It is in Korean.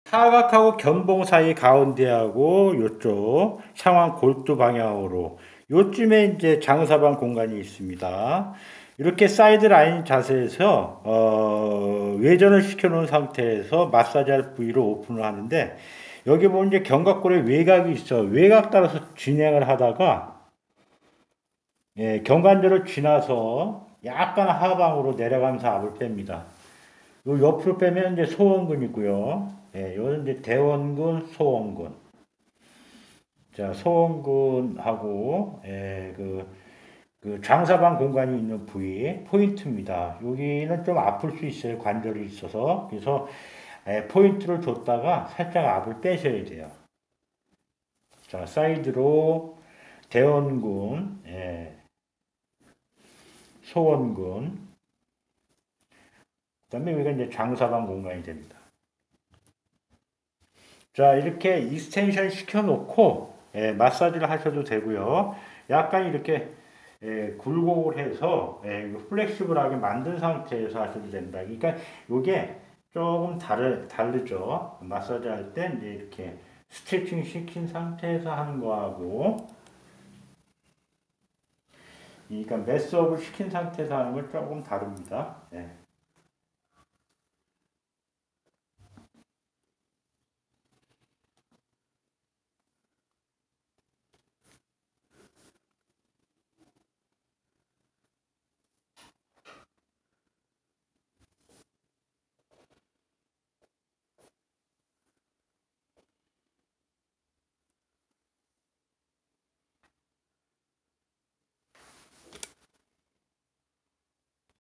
사각하고 견봉 사이 가운데하고 요쪽 상완 골두 방향으로 요쯤에 이제 장사방 공간이 있습니다. 이렇게 사이드 라인 자세에서 외전을 시켜 놓은 상태에서 마사지할 부위를 오픈을 하는데, 여기 보면 이제 견갑골에 외곽이 있어. 외곽 따라서 진행을 하다가 견관절을 지나서 약간 하방으로 내려가면서 압을 뺍니다. 요 옆으로 빼면 이제 소원근이고요. 요는 이제 대원근, 소원근. 자, 소원근하고 그 장사방 공간이 있는 부위 포인트입니다. 여기는 좀 아플 수 있어요. 관절이 있어서. 그래서 포인트를 줬다가 살짝 압을 빼셔야 돼요. 자, 사이드로 대원근, 소원근, 그다음에 여기가 이제 장사방 공간이 됩니다. 자, 이렇게 익스텐션 시켜놓고 마사지를 하셔도 되고요. 약간 이렇게 굴곡을 해서 플렉시블하게 만든 상태에서 하셔도 된다. 그러니까 이게 조금 다르죠. 마사지 할 때 이제 이렇게 스트레칭 시킨 상태에서 하는 거하고, 그러니까 매스업을 시킨 상태에서 하는 건 조금 다릅니다.